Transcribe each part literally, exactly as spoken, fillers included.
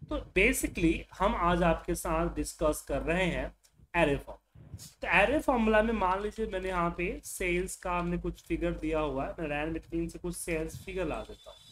तो बेसिकली हम आज आपके साथ डिस्कस कर रहे हैं एरे फॉर्मूला। तो एरे फॉर्मूला में मान लीजिए मैंने यहाँ पे सेल्स का हमने कुछ फिगर दिया हुआ है, मैं रैन बिटवीन से कुछ सेल्स फिगर ला देता हूँ।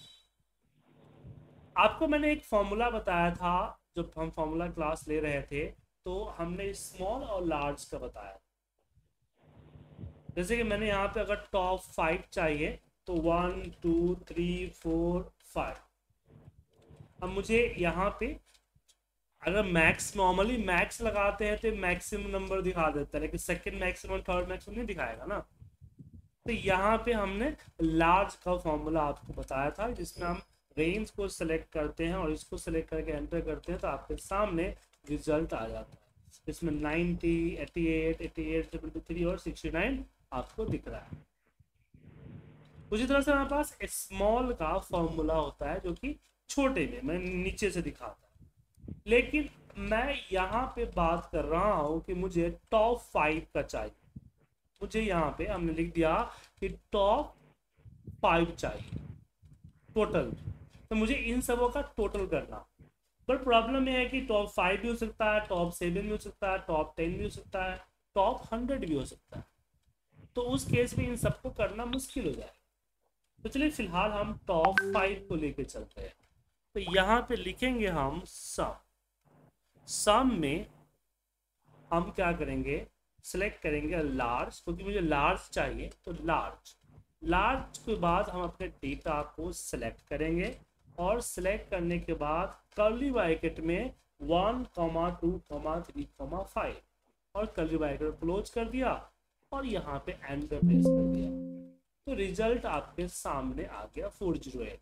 आपको मैंने एक फॉर्मूला बताया था जब हम फॉर्मूला क्लास ले रहे थे, तो हमने स्मॉल और लार्ज का बताया। जैसे कि मैंने यहाँ पे अगर टॉप फाइव चाहिए तो one two three four five. अब मुझे यहाँ पे अगर मैक्स, नॉर्मली मैक्स लगाते हैं तो मैक्सिमम नंबर दिखा देता है, लेकिन सेकंड मैक्सिमम थर्ड मैक्सिमम नहीं दिखाएगा ना। तो यहाँ पे हमने लार्ज का फॉर्मूला आपको बताया था, जिसमें हम रेंज को सिलेक्ट करते हैं और इसको सिलेक्ट करके एंटर करते हैं तो आपके सामने रिजल्ट आ जाता है। इसमें ninety, eighty eight, eighty eight, seventy three और सिक्सटी नाइन आपको दिख रहा है। उसी तरह से हमारे पास स्मॉल का फॉर्मूला होता है जो कि छोटे में मैं नीचे से दिखाता है, लेकिन मैं यहाँ पे बात कर रहा हूँ कि मुझे टॉप फाइव का चाहिए। मुझे यहाँ पे हमने लिख दिया कि टॉप फाइव चाहिए टोटल, तो मुझे इन सबों का टोटल करना। पर प्रॉब्लम यह है कि टॉप फाइव भी हो सकता है, टॉप सेवन भी हो सकता है, टॉप टेन भी हो सकता है, टॉप हंड्रेड भी हो सकता है। तो उस केस में इन सबको करना मुश्किल हो जाएगा। तो चलिए फिलहाल हम टॉप फाइव को लेके चलते हैं। तो यहाँ पे लिखेंगे हम सम। सम में हम क्या करेंगे, सिलेक्ट करेंगे लार्ज, क्योंकि मुझे लार्ज चाहिए तो लार्ज। लार्ज के बाद हम अपने डेटा को सिलेक्ट करेंगे और सिलेक्ट करने के बाद कर्ली ब्रैकेट में one comma two comma three comma five और कर्ली ब्रैकेट क्लोज कर दिया और यहाँ पे एंटर प्रेस कर दिया। तो रिजल्ट आपके सामने आ गया फोर जीरो एट।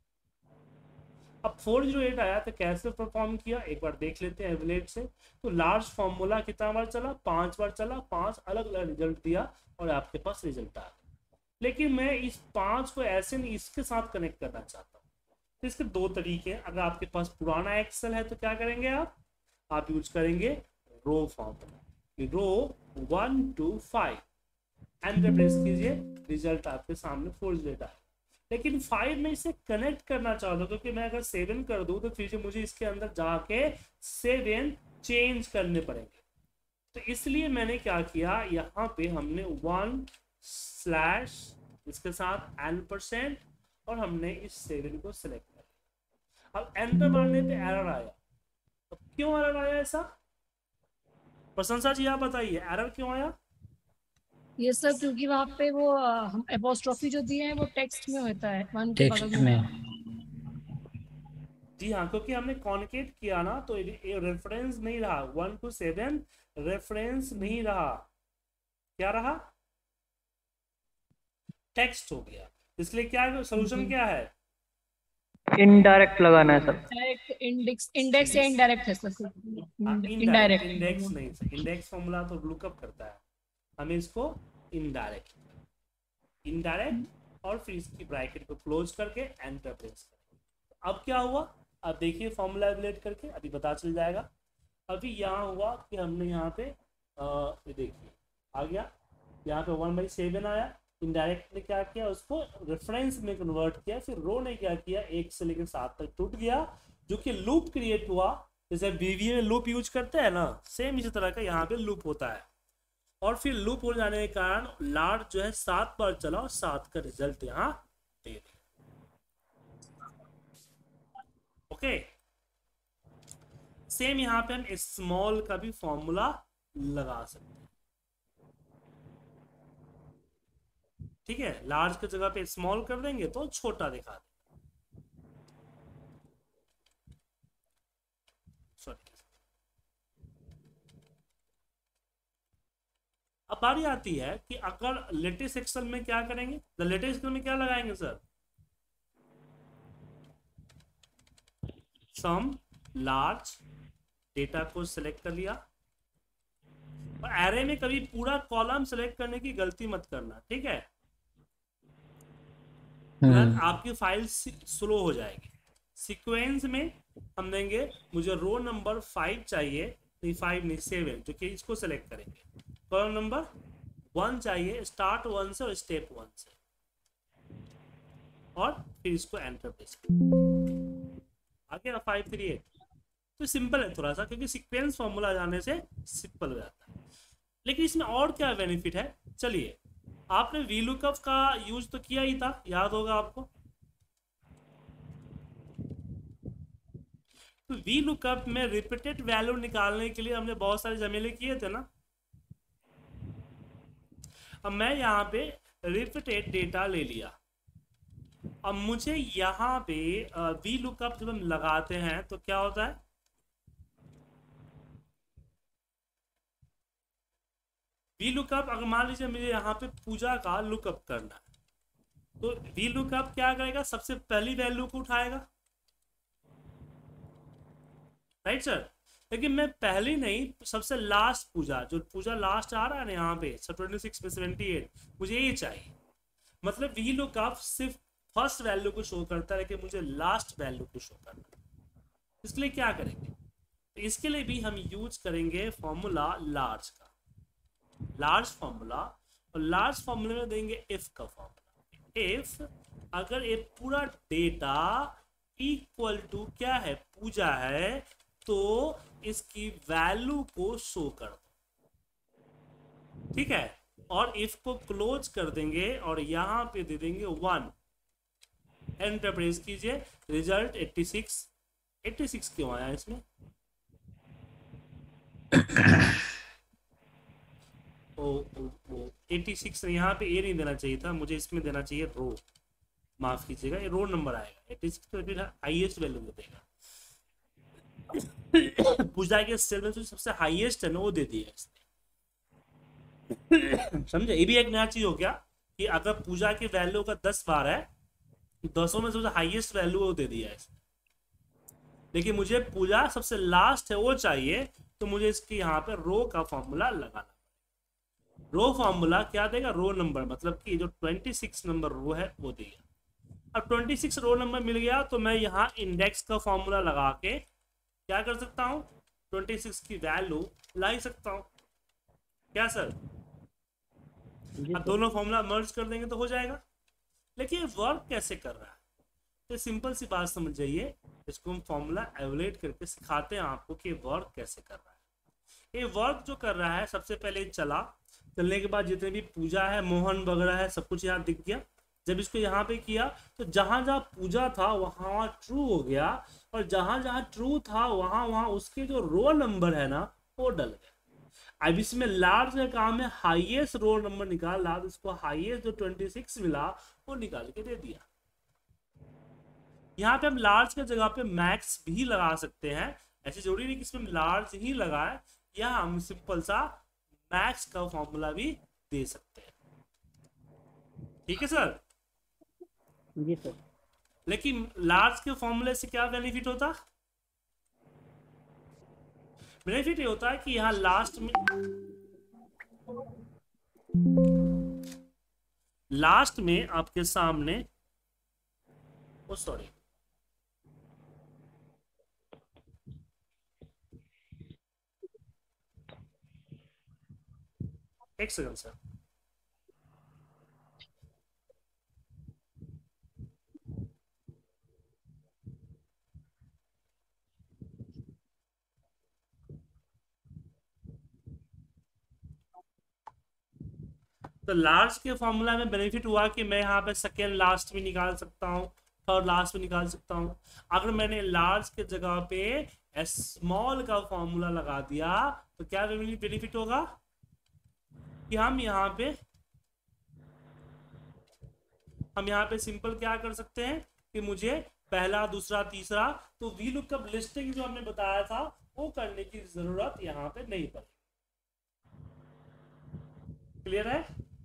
अब फोर जीरो एट आया तो कैसे परफॉर्म किया एक बार देख लेते हैं एवरेज से। तो लार्ज फॉर्मूला कितना बार चला, पांच बार चला, पांच अलग अलग रिजल्ट दिया और आपके पास रिजल्ट आ गया। लेकिन मैं इस पांच को ऐसे नहीं, इसके साथ कनेक्ट करना चाहता हूँ। तो इसके दो तरीके हैं। अगर आपके पास पुराना एक्सेल है तो क्या करेंगे आप आप यूज करेंगे row formula, row one two five enter press कीजिए, रिजल्ट आपके सामने फोर जीरो आए। लेकिन फाइव में इसे कनेक्ट करना चाहता हूँ, क्योंकि मैं अगर सेवन कर दूं तो फिर मुझे इसके अंदर जाके सेवन चेंज करने पड़ेंगे। तो इसलिए मैंने क्या किया, यहाँ पे हमने वन स्लैश इसके साथ एन परसेंट और हमने इस सेवन को सिलेक्ट किया। अब एंटर मारने पे एरर आया। तो क्यों एरर आया ऐसा, प्रशंसा जी आप बताइए एरर क्यों आया। ये सब क्योंकि वहाँ पे वो अ, हम एपोस्ट्रोफी जो दिए हैं वो टेक्स्ट में होता है, वन के बगल टेक्स्ट में। में। जी हाँ, क्योंकि हमने कॉन्केट किया ना तो ये रेफरेंस नहीं रहा, वन टू सेवन रेफरेंस नहीं रहा, क्या रहा, टेक्स्ट हो गया। इसलिए क्या सोल्यूशन क्या है, इनडायरेक्ट लगाना है सर। डायरेक्ट इंडेक्स, इंडेक्स या इनडायरेक्ट है सर, इनडायरेक्ट, इनडायरेक्ट। इंडेक्स नहीं सर, इंडेक्स फॉर्मूला तो लुकअप करता है, हमें इसको इनडायरेक्ट इनडायरेक्ट और फिर इसकी ब्रैकेट को क्लोज करके एंटर प्रेस करें। अब क्या हुआ, अब देखिए फॉर्मूला एवलेट करके अभी पता चल जाएगा। अभी यहाँ हुआ कि हमने यहाँ पे ये देखिए आ गया, यहाँ पे वन बाई सेवन आया। इनडायरेक्ट ने क्या किया, उसको रेफरेंस में कन्वर्ट किया। फिर रो ने क्या किया, एक से लेकर सात तक टूट गया, जो कि लूप क्रिएट हुआ। जैसे बीवीए में लूप यूज करते हैं ना, सेम इसी तरह का यहाँ पे लूप होता है। और फिर लूप हो जाने के कारण लार्ज जो है सात बार चला और सात का रिजल्ट यहाँ दे दिया। ओके, सेम यहाँ पे हम स्मॉल का भी फॉर्मूला लगा सकते हैं। ठीक है, लार्ज की जगह पे स्मॉल कर देंगे तो छोटा दिखा देंगे। सॉरी, अब बारी आती है कि अगर लेटेस्ट एक्सेल में क्या करेंगे, द लेटेस्ट एक्सेल में क्या लगाएंगे सर, सम लार्ज, डेटा को सिलेक्ट कर लिया। और एरे में कभी पूरा कॉलम सिलेक्ट करने की गलती मत करना, ठीक है, आपकी फाइल स्लो हो जाएगी। सीक्वेंस में हम देंगे, मुझे रो नंबर फाइव चाहिए, नहीं फाइव नहीं सेवन, जो कि इसको सिलेक्ट करेंगे। कॉलम नंबर वन चाहिए, स्टार्ट वन से और स्टेप वन से, और फिर इसको एंटर प्रेस आ गया फाइव थ्री एट। तो सिंपल है थोड़ा सा, क्योंकि सीक्वेंस फॉर्मूला जाने से सिंपल हो जाता है। लेकिन इसमें और क्या बेनिफिट है, चलिए, आपने वी लुकअप का यूज तो किया ही था, याद होगा आपको। तो वी लुकअप में रिपीटेड वैल्यू निकालने के लिए हमने बहुत सारे झमेले किए थे ना। अब मैं यहाँ पे रिपीटेड डेटा ले लिया। अब मुझे यहाँ पे वी लुकअप जब हम लगाते हैं तो क्या होता है, वी लुकअप अगर मान लीजिए मुझे यहाँ पे पूजा का लुकअप करना है, तो वी लुकअप क्या करेगा, सबसे पहली वैल्यू को उठाएगा, राइट सर। लेकिन मैं पहली नहीं, सबसे लास्ट पूजा, जो पूजा लास्ट आ रहा है ना यहाँ पे ट्वेंटी सिक्स में सेवेंटी एट, मुझे ये चाहिए। मतलब वी लुकअप सिर्फ फर्स्ट वैल्यू को शो करता है, लेकिन मुझे लास्ट वैल्यू को शो करना है। इसके लिए क्या करेंगे, तो इसके लिए भी हम यूज करेंगे फॉर्मूला लार्ज का, लार्ज फॉर्मूला। और लार्ज फॉर्मूले में देंगे इफ का फॉर्मूला। इफ अगर ये पूरा डेटा इक्वल टू क्या है, पूजा है, तो इसकी वैल्यू को शो कर दो, ठीक है। और इफ को क्लोज कर देंगे और यहां पे दे देंगे वन, एंटर प्रेस कीजिए, result eighty six. Eighty six क्यों आया इसमें, ओ ओ ओ एट्टी सिक्स यहाँ पे ये नहीं देना चाहिए था, मुझे इसमें देना चाहिए रो, माफ कीजिएगा, ये रो नंबर आएगा। एट्टी सिक्स तो फिर हाईएस्ट वैल्यू देगा, पूजा के सेल में तो सबसे हाईएस्ट है ना, वो दे दिया इसने। समझे, ये भी एक नया चीज हो गया कि अगर पूजा की वैल्यू का दस बार है, दसों में सबसे हाईएस्ट वैल्यू वो दे दिया है इसने। लेकिन मुझे पूजा सबसे लास्ट है वो चाहिए, तो मुझे इसकी यहाँ पे रो का फॉर्मूला लगाना। रो फॉर्मूला क्या देगा, रो नंबर, मतलब कि जो छब्बीस नंबर रो है वो देगा। अब छब्बीस रो नंबर मिल गया, तो मैं यहाँ इंडेक्स का फॉर्मूला लगा के क्या कर सकता हूँ, छब्बीस की वैल्यू ला ही सकता हूँ। क्या सर, अब दोनों फॉर्मूला मर्ज कर देंगे तो हो जाएगा। लेकिन वर्क कैसे कर रहा है, तो सिंपल सी बात समझ जाइए, इसको हम फॉर्मूला एवलेट करके सिखाते हैं आपको कि वर्क कैसे कर रहा है। ये वर्क जो कर रहा है, सबसे पहले चला, चलने के बाद जितने भी पूजा है, मोहन वगैरह है, सब कुछ यहाँ दिख गया। जब इसको यहाँ पे किया तो जहां जहां पूजा था वहां ट्रू हो गया, और जहां जहां ट्रू था वहां वहां उसके जो रो नंबर है ना वो डल गया। अब इसमें लार्ज का काम है, हाईएस्ट रो नंबर निकाल, लार्ज इसको हाईएस्ट जो छब्बीस मिला वो निकाल के दे दिया। यहाँ पे हम लार्ज के जगह पे मैक्स भी लगा सकते हैं, ऐसे जरूरी नहीं कि इसमें लार्ज ही लगाए, या हम सिंपल सा मैक्स का फॉर्मूला भी दे सकते हैं। ठीक है सर, जी सर। लेकिन लार्ज के फॉर्मूले से क्या बेनिफिट होता, बेनिफिट ये होता है कि यहाँ लास्ट में लास्ट में आपके सामने, ओ सॉरी, एक सेकंड सर, तो लार्ज के फॉर्मूला में बेनिफिट हुआ कि मैं यहाँ पे सेकेंड लास्ट में निकाल सकता हूँ, थर्ड लास्ट में निकाल सकता हूँ। अगर मैंने लार्ज के जगह पे स्मॉल का फॉर्मूला लगा दिया तो क्या बेनिफिट होगा कि हम यहाँ पे हम यहाँ पे सिंपल क्या कर सकते हैं कि मुझे पहला, दूसरा, तीसरा, तो वी लुकअप लिस्टिंग जो हमने बताया था वो करने की जरूरत यहाँ पे नहीं पड़ेगी। क्लियर है?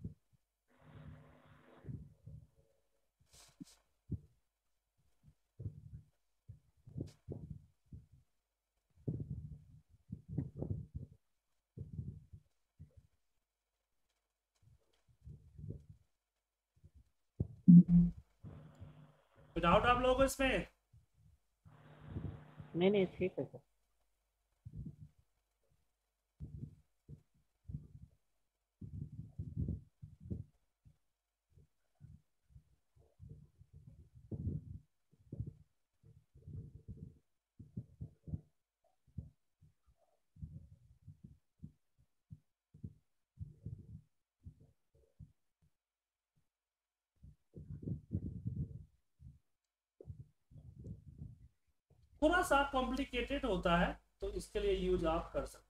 डाउट आप लोगों को इसमें? नहीं नहीं ठीक है सर। थोड़ा सा कॉम्प्लिकेटेड होता है, तो इसके लिए यूज आप कर सकते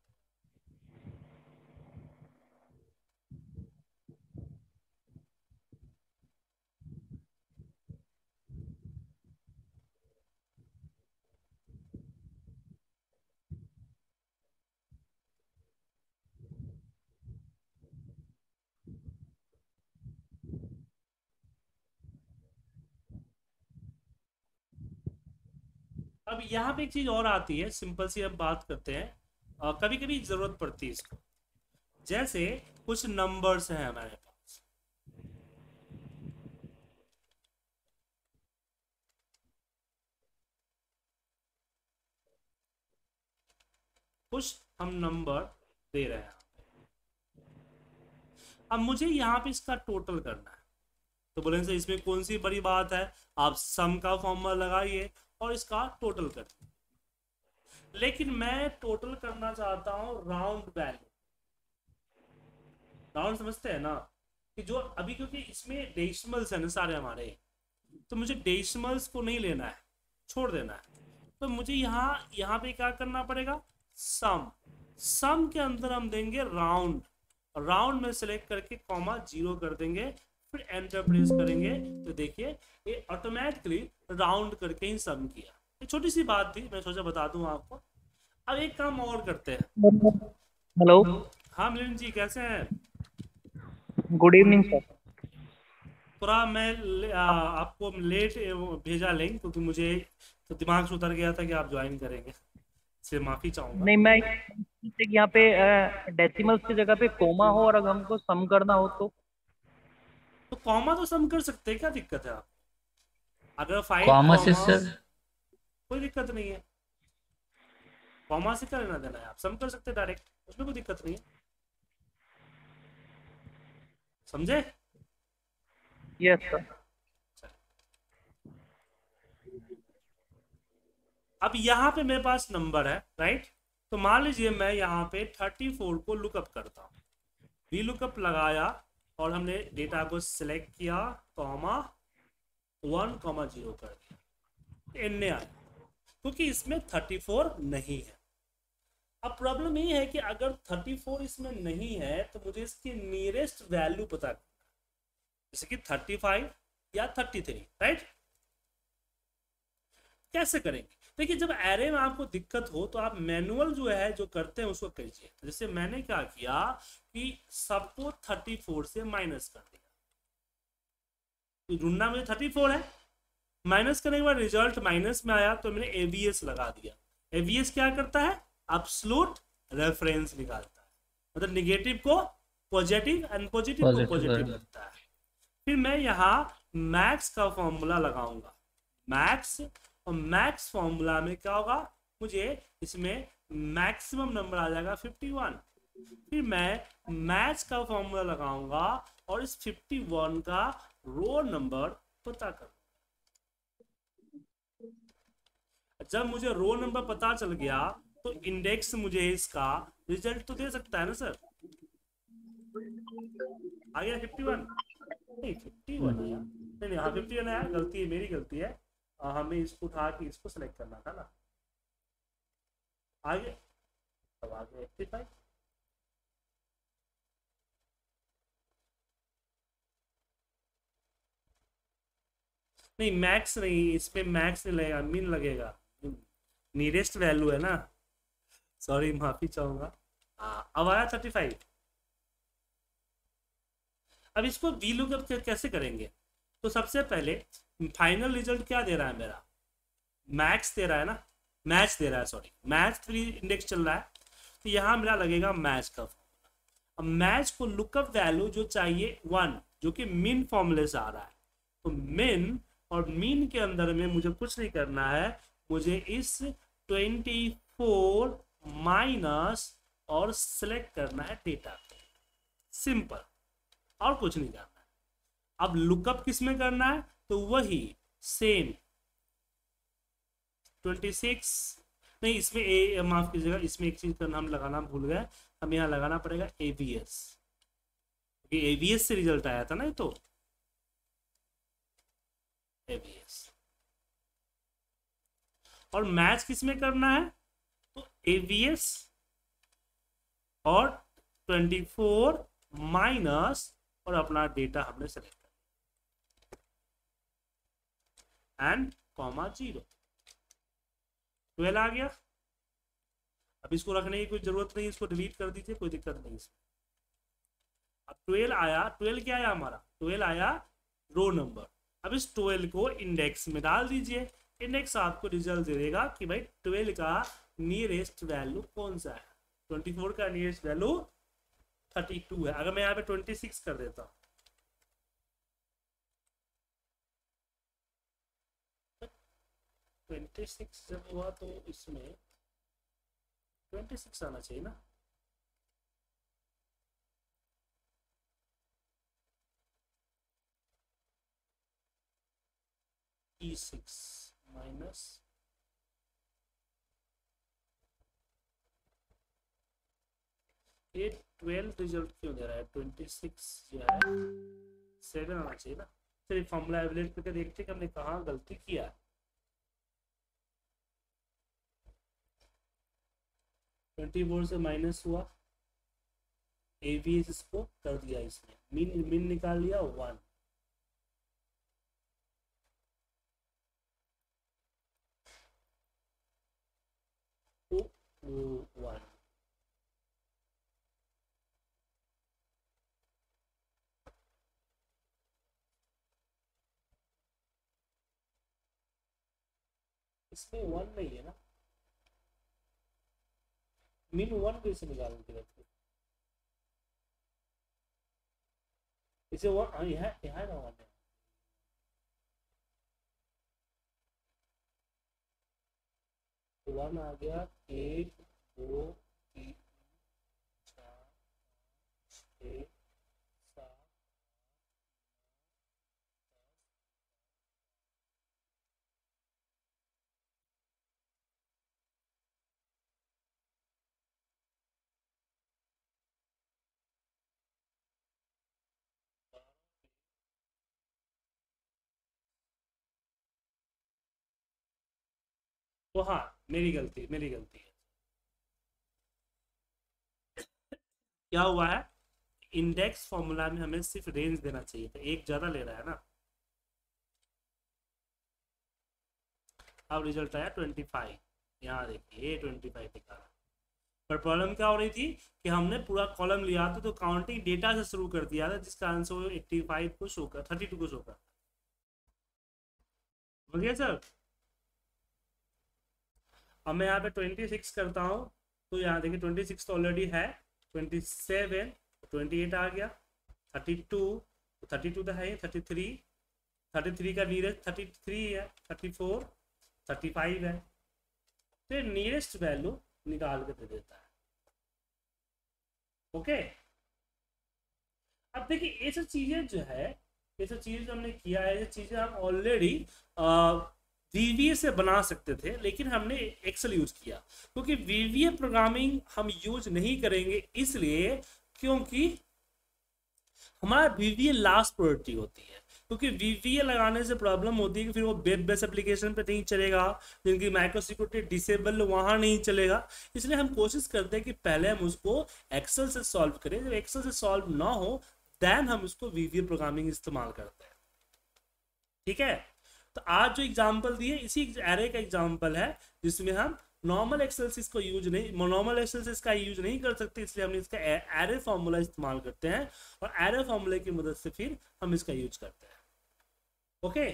हैं। अब यहाँ पे एक चीज और आती है, सिंपल सी अब बात करते हैं, कभी कभी जरूरत पड़ती है इसको। जैसे कुछ नंबर्स हैं हमारे पास, कुछ हम नंबर दे रहे हैं। अब मुझे यहाँ पे इसका टोटल करना है, तो बोलेंगे सर इसमें कौन सी बड़ी बात है, आप सम का फॉर्मूला लगाइए और इसका टोटल करिए। लेकिन मैं टोटल करना चाहता हूं राउंड वैल्यू। राउंड समझते हैं ना, कि जो अभी क्योंकि इसमें डेसिमल्स है ना सारे हमारे, तो मुझे डेसिमल्स को नहीं लेना है, छोड़ देना है। तो मुझे यहाँ यहाँ पे क्या करना पड़ेगा, सम। सम के अंदर हम देंगे राउंड, राउंड में सेलेक्ट करके कॉमा जीरो कर देंगे, फिर एंटर प्रेस करेंगे, तो देखिए ये ऑटोमेटिकली राउंड करके ही सम किया। ये छोटी सी बात थी, मैं सोचा बता दूं आपको। अब एक काम और करते हैं। हेलो, हाँ मिलिंद जी कैसे हैं? Good evening sir. थोड़ा मैं ले, आ, आपको लेट भेजा लिंक, क्योंकि मुझे तो दिमाग से उतर गया था कि आप ज्वाइन करेंगे, इससे माफी चाहूंगा। नहीं, मैं यहाँ पे डेसिमल्स की जगह पे कोमा हो और अगर हमको सम करना हो तो तो कॉमा तो सम कर सकते हैं, क्या दिक्कत है आप? अगर फाइव कॉमा से कॉमा, सर कोई दिक्कत नहीं है, कॉमा से क्या लेना देना है, आप सम कर सकते हैं डायरेक्ट, उसमें कोई दिक्कत नहीं है, समझे? Yes sir. अब यहाँ पे मेरे पास नंबर है, राइट? तो मान लीजिए मैं यहाँ पे थर्टी फोर को लुकअप करता हूँ, वी लुकअप लगाया और हमने डेटा को सिलेक्ट किया, कॉमा वन कॉमा जीरो कर दिया, एन आया, क्योंकि इसमें थर्टी फोर नहीं है। अब प्रॉब्लम ये है कि अगर थर्टी फोर इसमें नहीं है तो मुझे इसकी नियरेस्ट वैल्यू पता करना, जैसे कि थर्टी फाइव या थर्टी थ्री, राइट? कैसे करेंगे? देखिए जब एरे में आपको दिक्कत हो तो आप मैनुअल जो है जो करते हैं उसको कीजिए। तो जैसे मैंने क्या किया कि सबको थर्टी फोर से माइनस कर दिया, तो ढूंढना मुझे थर्टी फोर है, माइनस करने के बाद रिजल्ट माइनस में आया तो मैंने एवीएस लगा दिया। एवीएस क्या करता है, एब्सोल्यूट रेफरेंस निकालता है, मतलब निगेटिव को पॉजिटिव एंड पॉजिटिव को पॉजिटिव लगता है। फिर मैं यहाँ मैक्स का फॉर्मूला लगाऊंगा, मैक्स, और मैक्स फॉर्मूला में क्या होगा, मुझे इसमें मैक्सिमम नंबर आ जाएगा फिफ्टी वन। फिर मैं मैच का फॉर्मूला लगाऊंगा और इस फिफ्टी वन का रो नंबर पता करूंगा। जब मुझे रो नंबर पता चल गया तो इंडेक्स मुझे इसका रिजल्ट तो दे सकता है ना सर। आ गया फिफ्टी वन, नहीं फिफ्टी वन आया, नहीं नहीं हाँ फिफ्टी वन आया, गलती है मेरी, गलती है, आ, हमें इसको उठा के इसको सेलेक्ट करना था ना। आगे अब आगे एट्टी फाइव, नहीं मैक्स नहीं, इसमें मैक्स नहीं लगेगा, मिन लगेगा, नियरेस्ट वैल्यू है ना, सॉरी माफी चाहूंगा। हाँ अब आया थर्टी फाइव। अब इसको वी लुकअप कैसे करेंगे, तो सबसे पहले फाइनल रिजल्ट क्या दे रहा है मेरा, मैक्स दे रहा है ना, मैच दे रहा है, सॉरी मैच थ्री इंडेक्स चल रहा है, तो यहाँ मेरा लगेगा मैच का फॉर्मूला। अब मैच को लुकअप वैल्यू जो चाहिए वन, जो कि मिन फॉर्मूले से आ रहा है, तो मिन और मीन के अंदर में मुझे कुछ नहीं करना है, मुझे इस ट्वेंटी फोर माइनस और सिलेक्ट करना है डेटा, सिंपल, और कुछ नहीं करना है। अब लुकअप किस में करना है, तो वही सेम ट्वेंटी सिक्स, नहीं इसमें ए, माफ कीजिएगा, इसमें एक चीज का नाम लगाना भूल गए, हम यहाँ लगाना पड़ेगा एवीएस, क्योंकि एवीएस से रिजल्ट आया था ना, तो एवीएस, और मैच किस में करना है, तो एवीएस और ट्वेंटी फोर माइनस और अपना डेटा हमने सेलेक्ट कर एंड कॉमा जीरो, ट्वेल्व आ गया। अब इसको रखने की कोई जरूरत नहीं, इसको डिलीट कर दीजिए, कोई दिक्कत नहीं इसमें। अब ट्वेल्व आया, ट्वेल्व क्या आया हमारा, ट्वेल्व आया रो नंबर। अब इस ट्वेल्व को इंडेक्स में डाल दीजिए, इंडेक्स आपको रिजल्ट दे देगा कि भाई ट्वेल्व का नियरेस्ट वैल्यू कौन सा है। ट्वेंटी फोर का नियरेस्ट वैल्यू थर्टी टू है। अगर मैं यहाँ पे ट्वेंटी सिक्स कर देता हूँ, ट्वेंटी सिक्स जब हुआ तो इसमें ट्वेंटी सिक्स आना चाहिए ना, ई सिक्स माइनस ये ट्वेल्व रिजल्ट क्यों दे रहा है, ट्वेंटी सिक्स जो है सेवन आना चाहिए ना। चलिए फॉर्मूला एवलेट करके देखते हैं कि हमने कहाँ गलती किया है। ट्वेंटी फोर से माइनस हुआ, एवीएस इसको कर दिया इसने, मीन मीन निकाल लिया वन, वन इसमें वन नहीं है ना, मीन वन कैसे निकालने की बात, इसे वन यहाँ यहाँ ना वन है, वन आ गया, एक दो तीन चार छः सात तो हाँ मेरी गलती मेरी गलती है। क्या हुआ है, इंडेक्स फॉर्मूला में हमें सिर्फ रेंज देना चाहिए था, एक ज्यादा ले रहा है ना। अब रिजल्ट आया ट्वेंटी फाइव, यहाँ देखिए ये ट्वेंटी फाइव दिखा रहा है। पर प्रॉब्लम क्या हो रही थी कि हमने पूरा कॉलम लिया था तो काउंटिंग डेटा से शुरू कर दिया था, जिस कारण से वो एट्टी फाइव को शो कर थर्टी टू को शो कर हो गया सर। अब मैं यहाँ पे ट्वेंटी सिक्स करता हूँ तो यहाँ देखिए ट्वेंटी सिक्स तो ऑलरेडी है, ट्वेंटी सेवन ट्वेंटी एट आ गया, थर्टी टू थर्टी टू तो है, थर्टी थ्री थर्टी थ्री का नियरेस्ट थर्टी थ्री है, थर्टी फोर थर्टी फाइव है, तो नियरेस्ट वैल्यू निकाल के दे देता है। ओके, अब देखिए ये सब चीजें जो है, ये सब चीजें जो हमने किया है, ये चीजें हम ऑलरेडी वीवीए से बना सकते थे, लेकिन हमने एक्सेल यूज किया, क्योंकि वीवीए प्रोग्रामिंग हम यूज नहीं करेंगे इसलिए क्योंकि हमारा वीवीए लास्ट प्रायोरिटी होती है, क्योंकि वीवीए लगाने से प्रॉब्लम होती है कि फिर वो वेब बेस्ड एप्लीकेशन पे नहीं चलेगा, जिनकी माइक्रो सिक्योरिटी डिसेबल वहां नहीं चलेगा। इसलिए हम कोशिश करते हैं कि पहले हम उसको एक्सेल से सॉल्व करें, जब एक्सेल से सॉल्व ना हो देन हम उसको वीवीए प्रोग्रामिंग इस्तेमाल करते हैं। ठीक है, तो आज जो एग्जाम्पल दिए इसी एरे का एग्जाम्पल है, जिसमें हम नॉर्मल एक्सेल को यूज नहीं नॉर्मल एक्सेल का यूज नहीं कर सकते, इसलिए हम इसका एरे फॉर्मूला इस्तेमाल करते हैं और एरे फॉर्मूले की मदद से फिर हम इसका यूज करते हैं। Okay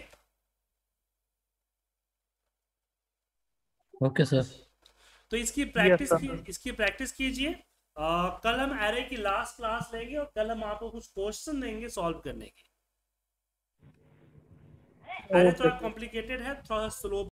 okay sir. तो इसकी प्रैक्टिस Yes, की, इसकी प्रैक्टिस कीजिए। कल हम एरे की लास्ट क्लास लेंगे और कल हम आपको कुछ क्वेश्चन देंगे सॉल्व करने के। एरे थोड़ा कॉम्प्लिकेटेड है, थोड़ा स्लो